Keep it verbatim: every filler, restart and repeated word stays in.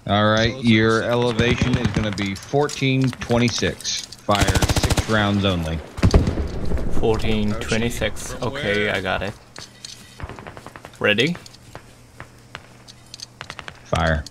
All right, your elevation is going to be fourteen twenty-six. Fire six rounds only. fourteen twenty-six. Okay, I got it. Ready? Fire.